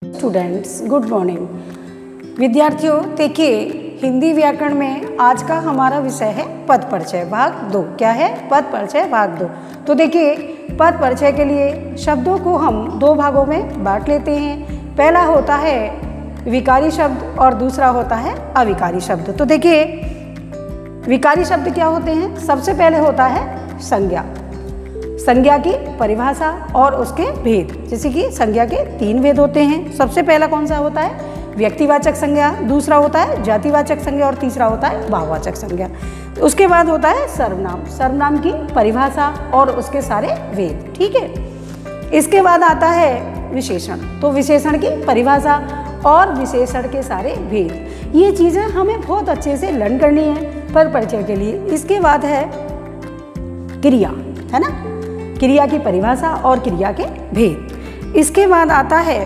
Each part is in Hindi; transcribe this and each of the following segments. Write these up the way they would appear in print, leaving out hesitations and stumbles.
Students, good morning. विद्यार्थियों, देखिए हिंदी व्याकरण में आज का हमारा विषय है पद परिचय भाग 2। क्या है? पद परिचय भाग 2। तो देखिए पद परिचय के लिए शब्दों को हम दो भागों में बांट लेते हैं। पहला होता है विकारी शब्द और दूसरा होता है अविकारी शब्द। तो देखिए विकारी शब्द क्या होते हैं? सबसे पहले होता है संज्ञा, संज्ञा की परिभाषा और उसके भेद। जैसे कि संज्ञा के 3 भेद होते हैं। सबसे पहला कौन सा होता है? व्यक्तिवाचक संज्ञा, दूसरा होता है जातिवाचक संज्ञा और तीसरा होता है भाववाचक संज्ञा। उसके बाद होता है सर्वनाम, सर्वनाम की परिभाषा और उसके सारे भेद। ठीक है। इसके बाद आता है विशेषण, तो विशेषण की परिभाषा और विशेषण के सारे भेद। ये चीज़ें हमें बहुत अच्छे से लर्न करनी है पद परिचय के लिए। इसके बाद है क्रिया, है ना, क्रिया की परिभाषा और क्रिया के भेद। इसके बाद आता है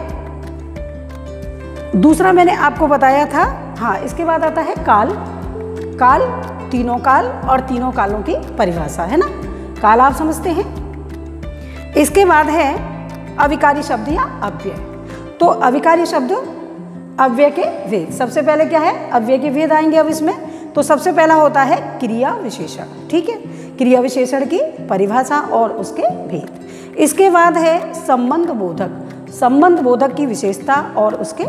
दूसरा, मैंने आपको बताया था, हाँ, इसके बाद आता है काल, काल, तीनों काल और तीनों कालों की परिभाषा, है ना, काल आप समझते हैं। इसके बाद है अविकारी शब्द या अव्यय। तो अविकारी शब्द अव्यय के भेद। सबसे पहले क्या है? अव्यय के भेद आएंगे अब इसमें। तो सबसे पहला होता है क्रिया विशेषण। ठीक है, क्रिया विशेषण की परिभाषा और उसके भेद। इसके बाद है संबंध बोधक, संबंध बोधक की विशेषता और उसके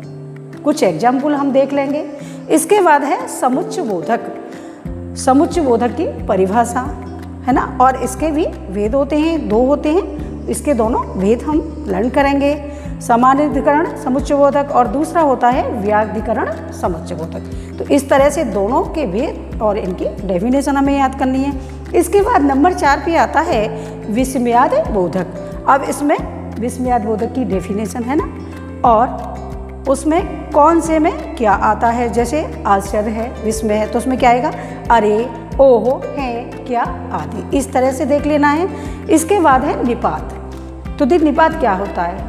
कुछ एग्जाम्पल हम देख लेंगे। इसके बाद है समुच्चय बोधक, समुच्चय बोधक की परिभाषा, है ना, और इसके भी भेद होते हैं, 2 होते हैं। इसके दोनों भेद हम लर्न करेंगे। सामान्यीकरण समुच्चय बोधक और दूसरा होता है व्याधिकरण समुच्चय बोधक। तो इस तरह से दोनों के भेद और इनकी डेफिनेशन हमें याद करनी है। इसके बाद नंबर 4 पे आता है विस्मयाद बोधक। अब इसमें विस्मयाद बोधक की डेफिनेशन है ना, और उसमें कौन से में क्या आता है। जैसे आश्चर्य है, विस्मय है, तो उसमें क्या आएगा? अरे, ओहो, है, क्या आदि। इस तरह से देख लेना है। इसके बाद है निपात। तो देख निपात क्या होता है?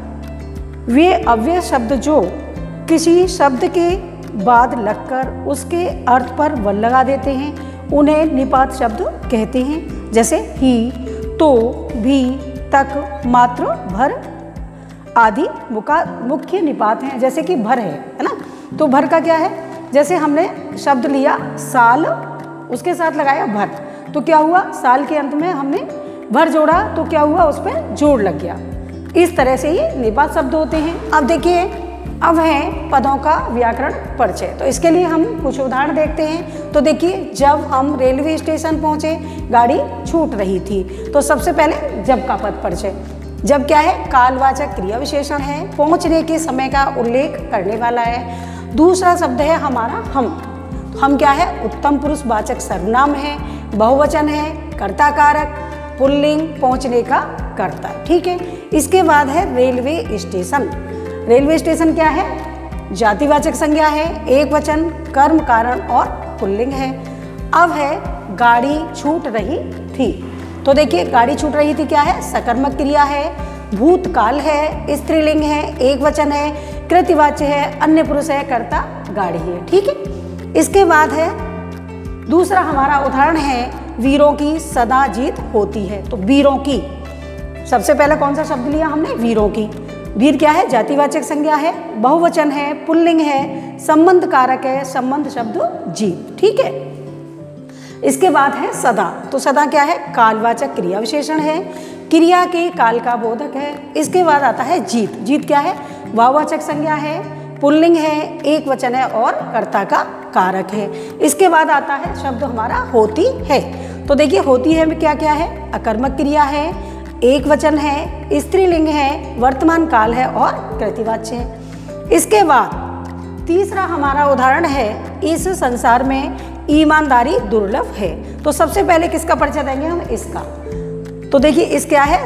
वे अव्यय शब्द जो किसी शब्द के बाद लगकर उसके अर्थ पर बल लगा देते हैं, उन्हें निपात शब्द कहते हैं। जैसे ही, तो, भी, तक, मात्र, भर आदि मुख्य निपात हैं। जैसे कि भर है ना, तो भर का क्या है? जैसे हमने शब्द लिया साल, उसके साथ लगाया भर, तो क्या हुआ? साल के अंत में हमने भर जोड़ा, तो क्या हुआ? उस पर जोड़ लग गया। इस तरह से ये निपात शब्द होते हैं। अब देखिए, अब है पदों का व्याकरण परिचय। तो इसके लिए हम कुछ उदाहरण देखते हैं। तो देखिए, जब हम रेलवे स्टेशन पहुंचे, गाड़ी छूट रही थी, तो सबसे पहले जब का पद परिचय। जब क्या है? कालवाचक क्रिया विशेषण है, पहुंचने के समय का उल्लेख करने वाला है। दूसरा शब्द है हमारा हम। हम क्या है? उत्तम पुरुष वाचक सर्वनाम है, बहुवचन है, कर्ता कारक, पुल्लिंग, पहुंचने का कर्ता। ठीक है। इसके बाद है रेलवे स्टेशन। रेलवे स्टेशन क्या है? जातिवाचक संज्ञा है, एक वचन, कर्म, कारण और पुल्लिंग है। अब है गाड़ी छूट रही थी। तो देखिए, गाड़ी छूट रही थी क्या है? सकर्मक क्रिया है, भूतकाल है, स्त्रीलिंग है, एक वचन है, कृतिवाच्य है, अन्य पुरुष है, कर्ता गाड़ी है। ठीक है। इसके बाद है दूसरा हमारा उदाहरण है वीरों की सदा जीत होती है। तो वीरों की, सबसे पहले कौन सा शब्द लिया हमने? वीरों की। वीर क्या है? जातिवाचक संज्ञा है, बहुवचन है, पुल्लिंग है, संबंध कारक है, संबंध शब्द जीत। ठीक है। इसके बाद है सदा। तो सदा क्या है? कालवाचक क्रिया विशेषण है, क्रिया के काल का बोधक है। इसके बाद आता है जीत। जीत क्या है? भाववाचक संज्ञा है, पुल्लिंग है, एक वचन है और कर्ता का कारक है। इसके बाद आता है शब्द हमारा होती है। तो देखिए, होती है में क्या क्या है? अकर्मक क्रिया है, एक वचन है, स्त्रीलिंग है, वर्तमान काल है और कृतिवाच्य है। इसके बाद तीसरा हमारा उदाहरण है इस संसार में ईमानदारी दुर्लभ है। तो सबसे पहले किसका परिचय देंगे हम? इसका। तो देखिए, इस क्या है?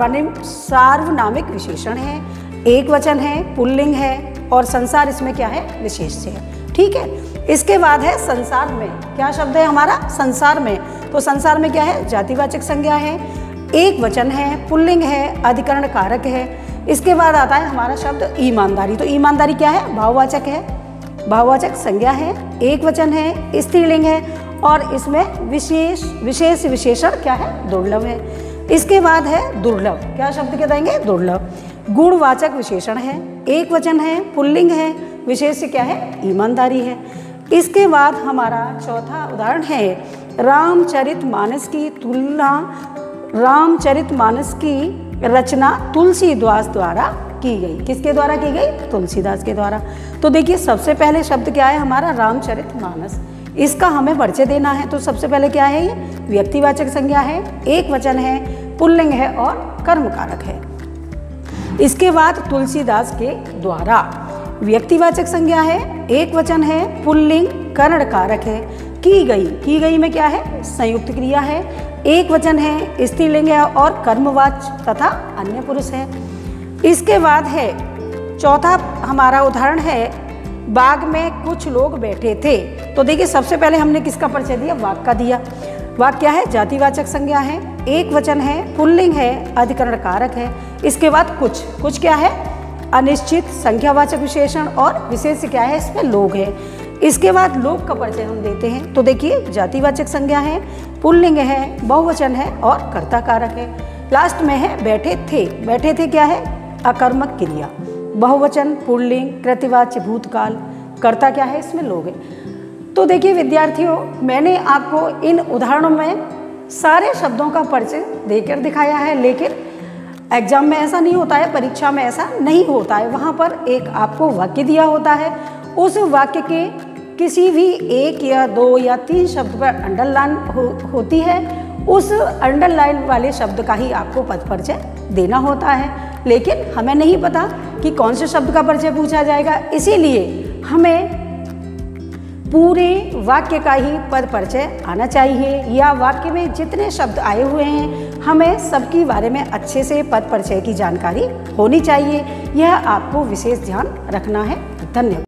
सार्वनामिक विशेषण है, एक वचन है, पुल्लिंग है और संसार इसमें क्या है? विशेष्य है। ठीक है। इसके बाद है संसार में। क्या शब्द है हमारा? संसार में। तो संसार में क्या है? जातिवाचक संज्ञा है, एक वचन है, पुल्लिंग है, अधिकरण कारक है। इसके बाद आता है हमारा शब्द ईमानदारी। तो ईमानदारी क्या है? भाववाचक है, भाववाचक संज्ञा है, एक वचन है, स्त्रीलिंग है और इसमें विशेषण क्या है? दुर्लभ है। इसके बाद है दुर्लभ। क्या शब्द के देंगे? दुर्लभ। गुणवाचक विशेषण है, एक वचन है, पुल्लिंग है, विशेष्य क्या है, ईमानदारी है। इसके बाद हमारा चौथा उदाहरण है रामचरितमानस की तुलना, रामचरितमानस की रचना तुलसीदास द्वारा की गई। किसके द्वारा की गई? तुलसीदास के द्वारा। तो देखिए सबसे पहले शब्द क्या है हमारा? रामचरितमानस। इसका हमें परिचय देना है, तो सबसे पहले क्या है? ये व्यक्तिवाचक संज्ञा है, एक वचन है, पुल्लिंग है और कर्मकारक है। इसके बाद तुलसीदास के द्वारा, व्यक्तिवाचक संज्ञा है, एक वचन है, पुल्लिंग, कर्णकारक है। की गई में क्या है? संयुक्त क्रिया है, एक वचन है, स्त्रीलिंग है और कर्मवाच्य तथा अन्य पुरुष है। इसके बाद है चौथा हमारा उदाहरण है बाग में कुछ लोग बैठे थे। तो देखिए सबसे पहले हमने किसका परिचय दिया? वाक का दिया। वाक क्या है? जातिवाचक संज्ञा है, एक वचन है, पुल्लिंग है, अधिकरण कारक है। इसके बाद कुछ क्या है? अनिश्चित संख्यावाचक विशेषण और विशेष क्या है? इसमें लोग है। इसके बाद लोग का परिचय हम देते हैं। तो देखिए जातिवाचक संज्ञा है, पुल्लिंग है, बहुवचन है और कर्ता कारक है। लास्ट में है बैठे थे। बैठे थे क्या है? अकर्मक क्रिया, बहुवचन, पुल्लिंग, कृतिवाच्य, भूतकाल, कर्ता क्या है? इसमें लोग है। तो देखिए विद्यार्थियों, मैंने आपको इन उदाहरणों में सारे शब्दों का परिचय देकर दिखाया है, लेकिन एग्जाम में ऐसा नहीं होता है, परीक्षा में ऐसा नहीं होता है। वहाँ पर एक आपको वाक्य दिया होता है, उस वाक्य के किसी भी एक या दो या तीन शब्द पर अंडरलाइन होती है, उस अंडरलाइन वाले शब्द का ही आपको पद परिचय देना होता है। लेकिन हमें नहीं पता कि कौन से शब्द का परिचय पूछा जाएगा, इसीलिए हमें पूरे वाक्य का ही पद परिचय आना चाहिए, या वाक्य में जितने शब्द आए हुए हैं हमें सबके बारे में अच्छे से पद परिचय की जानकारी होनी चाहिए। यह आपको विशेष ध्यान रखना है। धन्यवाद।